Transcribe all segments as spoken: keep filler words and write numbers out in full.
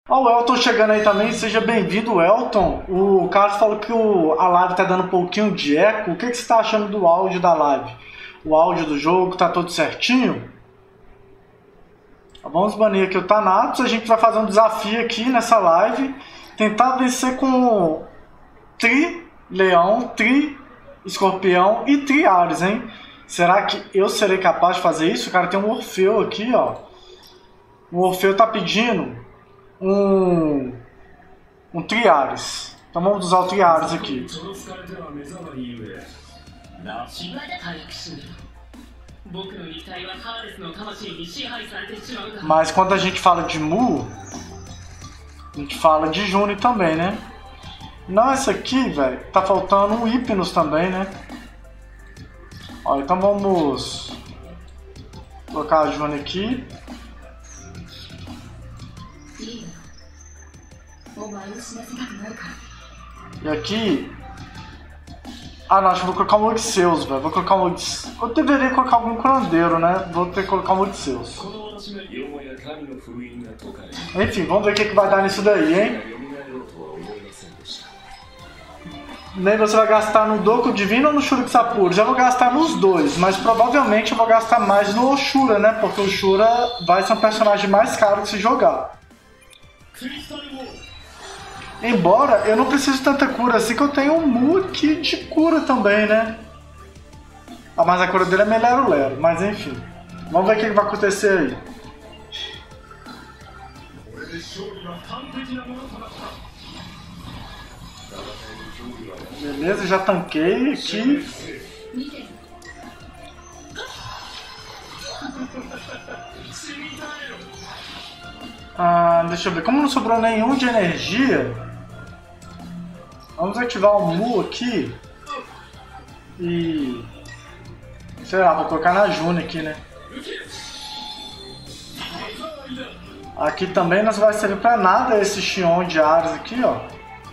Ó, o Elton chegando aí também, seja bem-vindo, Elton. O Carlos falou que o, a live tá dando um pouquinho de eco. O que, que você tá achando do áudio da live? O áudio do jogo tá todo certinho? Vamos banir aqui o Thanatos. A gente vai fazer um desafio aqui nessa live. Tentar vencer com Tri Leão, Tri Escorpião e Tri Ares, hein? Será que eu serei capaz de fazer isso? Cara, tem um Orfeu aqui, ó. O Orfeu tá pedindo um, um Tri Ares. Então vamos usar o Tri Ares aqui. Mas quando a gente fala de Mu, a gente fala de June também, né? Não, essa aqui, velho, tá faltando um Hypnos também, né? Ó, então vamos colocar a June aqui. E aqui... Ah, não, acho que vou colocar um Odisseus, velho. Vou colocar um Odisseus. Eu deveria colocar algum curandeiro, né? Vou ter que colocar um Odisseus. Enfim, vamos ver o que, que vai dar nisso daí, hein? Nem você vai gastar no Doku Divino ou no Shurikisapura? Já vou gastar nos dois, mas provavelmente eu vou gastar mais no Oshura, né? Porque o Oshura vai ser um personagem mais caro de se jogar. Embora eu não precise de tanta cura assim, que eu tenho um Mu aqui de cura também, né? Ah, mas a cura dele é Melero Lero, mas enfim. Vamos ver o que vai acontecer aí. Beleza, já tanquei aqui. Ah, deixa eu ver, como não sobrou nenhum de energia, vamos ativar o Mu aqui e... sei lá, vou colocar na June aqui, né? Aqui também não vai servir pra nada esse Xion de Ares aqui, ó.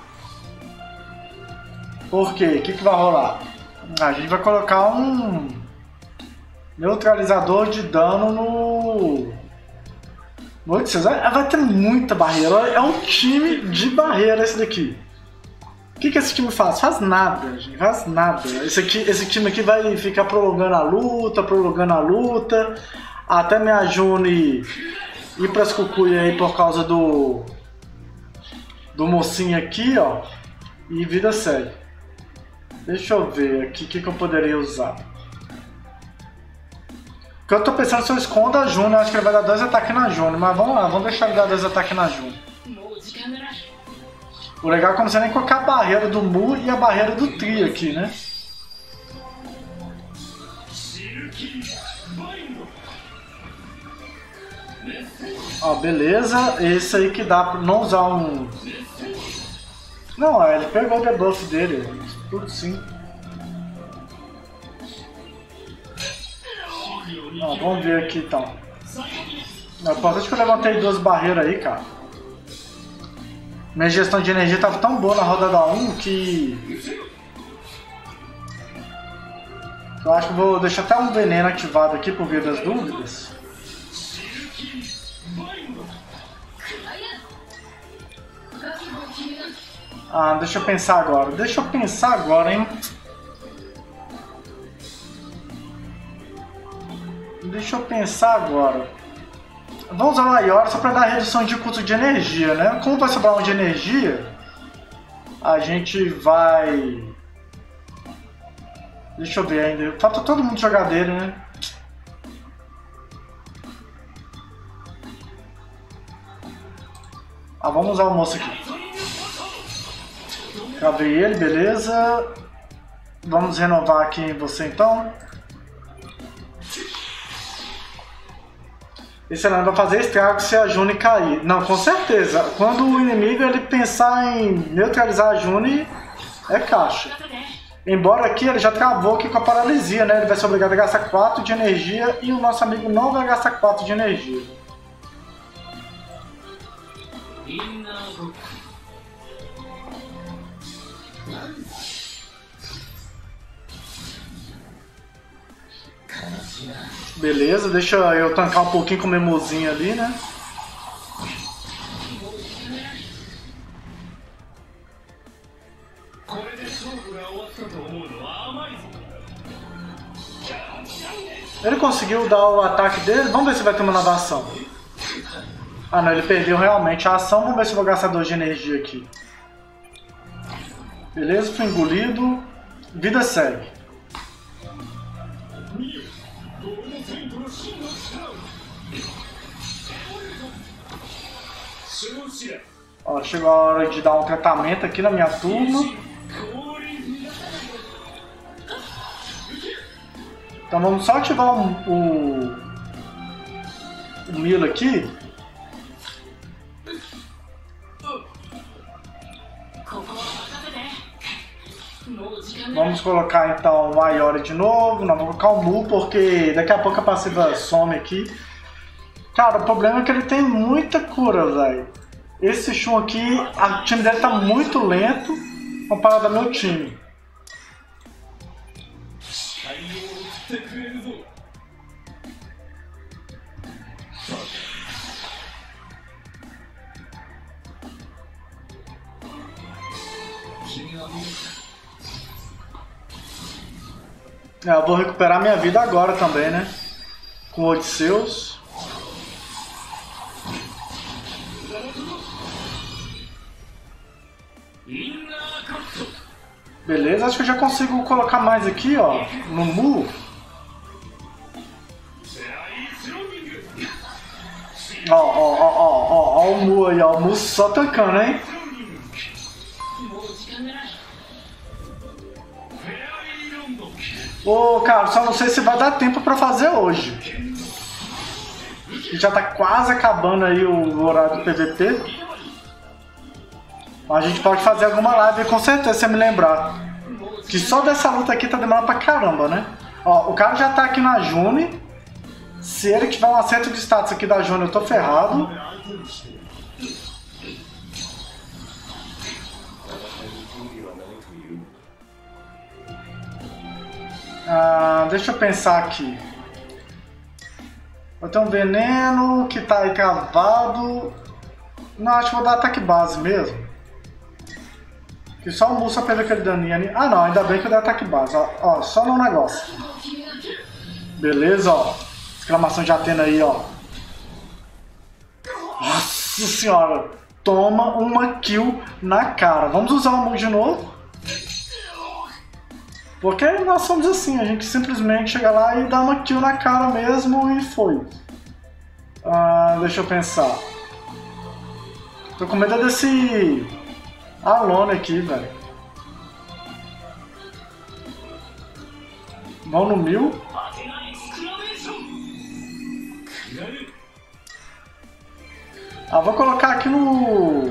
Por quê? O que, que vai rolar? A gente vai colocar um neutralizador de dano no... no Odisseus. Vai ter muita barreira. É um time de barreira esse daqui. O que, que esse time faz? Faz nada, gente. Faz nada. Esse, aqui, esse time aqui vai ficar prolongando a luta, prolongando a luta. Até minha June ir pras cucuia aí por causa do... do mocinho aqui, ó. E vida segue. Deixa eu ver aqui o que, que eu poderia usar. Porque eu tô pensando se eu escondo a June, eu acho que ele vai dar dois ataques na June, mas vamos lá, vamos deixar ele dar dois ataques na June. O legal é que eu não sei nem colocar a barreira do Mu e a barreira do Tri aqui, né? Ó, beleza, esse aí que dá pra não usar um... Não, ele pegou o debuff dele, tudo sim. Ó, vamos ver aqui então. É importante que eu levantei duas barreiras aí, cara. Minha gestão de energia estava tão boa na rodada um que... eu acho que vou deixar até um veneno ativado aqui por via das dúvidas. Ah, deixa eu pensar agora. Deixa eu pensar agora, hein? Deixa eu pensar agora. Vamos usar o Ayora só para dar redução de custo de energia, né? Como vai sobrar um de energia, a gente vai... Deixa eu ver ainda. Falta todo mundo jogar dele, né? Ah, vamos usar o moço aqui. Cavei ele, beleza. Vamos renovar aqui em você então. Esse não vai fazer estrago se a June cair. Não, com certeza. Quando o inimigo ele pensar em neutralizar a June, é caixa. Embora aqui ele já travou aqui com a paralisia, né? Ele vai ser obrigado a gastar quatro de energia e o nosso amigo não vai gastar quatro de energia. Beleza, deixa eu tancar um pouquinho com o Memozinho ali, né? Ele conseguiu dar o ataque dele? Vamos ver se vai ter uma nova ação. Ah não, ele perdeu realmente a ação. Vamos ver se eu vou gastar dois de energia aqui. Beleza, foi engolido. Vida segue. Ó, chegou a hora de dar um tratamento aqui na minha turma. Então vamos só ativar o, o, o Milo aqui. Vamos colocar então o Ayori de novo. Não, vou colocar o Mu porque daqui a pouco a passiva some aqui. Cara, o problema é que ele tem muita cura, velho. Esse Shun aqui, o time dele tá muito lento comparado ao meu time. É, eu vou recuperar minha vida agora também, né? Com o Odisseus. Beleza, acho que eu já consigo colocar mais aqui, ó, no Mu. Ó, ó, ó, ó, ó, ó o Mu aí, ó, o Mu só tancando, hein? Ô, cara, só não sei se vai dar tempo pra fazer hoje. Já tá quase acabando aí o horário do P V P. Mas a gente pode fazer alguma live com certeza, se eu me lembrar. Que só dessa luta aqui tá demorando pra caramba, né? Ó, o cara já tá aqui na June. Se ele tiver um acerto de status aqui da June, eu tô ferrado. Ah, deixa eu pensar aqui. Eu tenho um veneno que tá aí travado. Não, acho que vou dar ataque base mesmo. Que só o Musa perdeu aquele daninho ali. Ah não, ainda bem que eu dei ataque base. Ó, ó, só no negócio. Beleza, ó. Exclamação de Atena aí, ó. Nossa senhora. Toma uma kill na cara. Vamos usar o Mu de novo. Porque nós somos assim, a gente simplesmente chega lá e dá uma kill na cara mesmo e foi. Ah, deixa eu pensar. Tô com medo desse Alone aqui, velho. Vão no mil. Ah, vou colocar aqui no...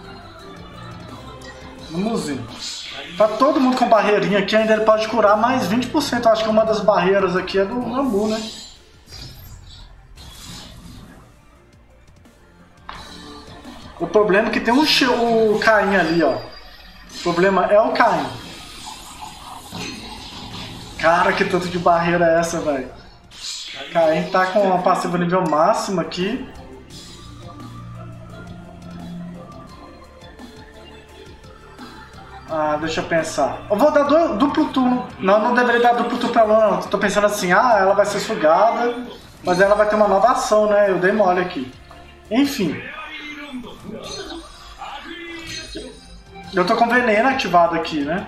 No Muzinho. Tá todo mundo com barreirinha aqui, ainda ele pode curar mais vinte por cento. Eu acho que uma das barreiras aqui é do Namu, né? O problema é que tem um o Caim ali, ó. O problema é o Caim. Cara, que tanto de barreira é essa, velho? Caim tá com uma passiva nível máximo aqui. Ah, deixa eu pensar. Eu vou dar du duplo turno. Não, não deveria dar duplo turno pra Luna, não. Tô pensando assim, ah, ela vai ser sugada, mas ela vai ter uma nova ação, né? Eu dei mole aqui. Enfim. Eu tô com veneno ativado aqui, né?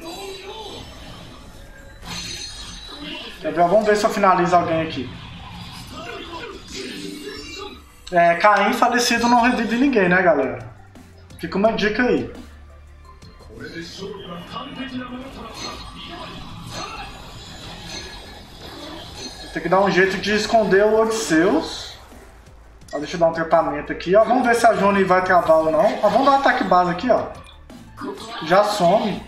Quer ver? Vamos ver se eu finalizo alguém aqui. É, Caim falecido não revive ninguém, né, galera? Fica uma dica aí. Tem que dar um jeito de esconder o Odisseus. Ó, deixa eu dar um tratamento aqui, ó. Vamos ver se a June vai travar ou não. Ó, vamos dar um ataque base aqui, ó. Já some.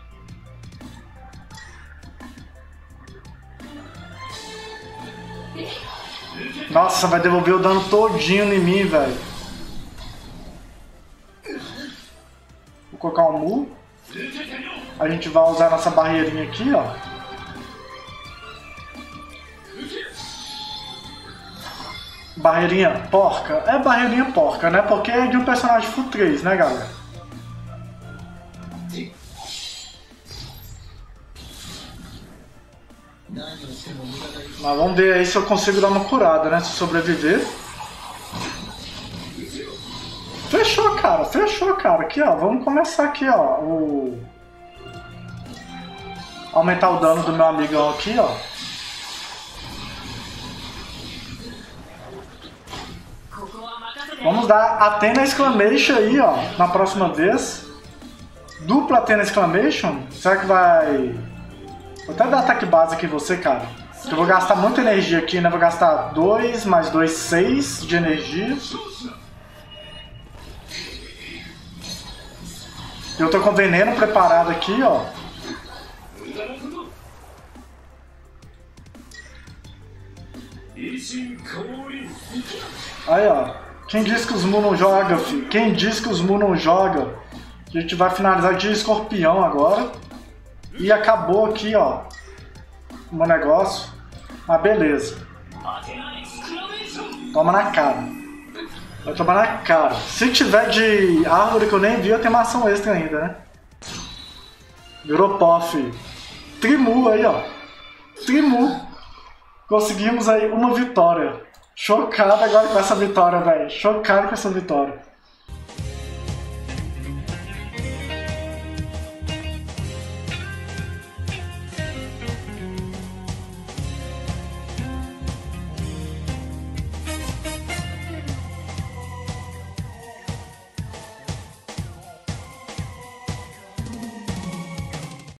Nossa, vai devolver o dano todinho em mim, velho. Vou colocar um Mu. A gente vai usar nossa barreirinha aqui, ó. Barreirinha porca? É barreirinha porca, né? Porque é de um personagem full três, né, galera? Mas vamos ver aí se eu consigo dar uma curada, né? Se sobreviver. Fechou, cara. Fechou, cara. Aqui, ó. Vamos começar aqui, ó. O... Aumentar o dano do meu amigão aqui, ó. Vamos dar Athena Exclamation aí, ó. Na próxima vez. Dupla Athena Exclamation. Será que vai... Vou até dar ataque base aqui em você, cara. Eu vou gastar muita energia aqui, né? Vou gastar dois mais dois, seis de energia. Eu tô com veneno preparado aqui, ó. Aí, ó. Quem diz que os Mu não joga, filho? Quem diz que os Mu não joga? A gente vai finalizar de escorpião agora. E acabou aqui, ó, o meu negócio. Ah, beleza. Toma na cara. Vai tomar na cara. Se tiver de árvore que eu nem vi, eu tenho uma ação extra ainda, né? Virou pó, filho. Trimu aí, ó. Trimu. Conseguimos aí uma vitória. Chocado agora com essa vitória, velho. Chocado com essa vitória.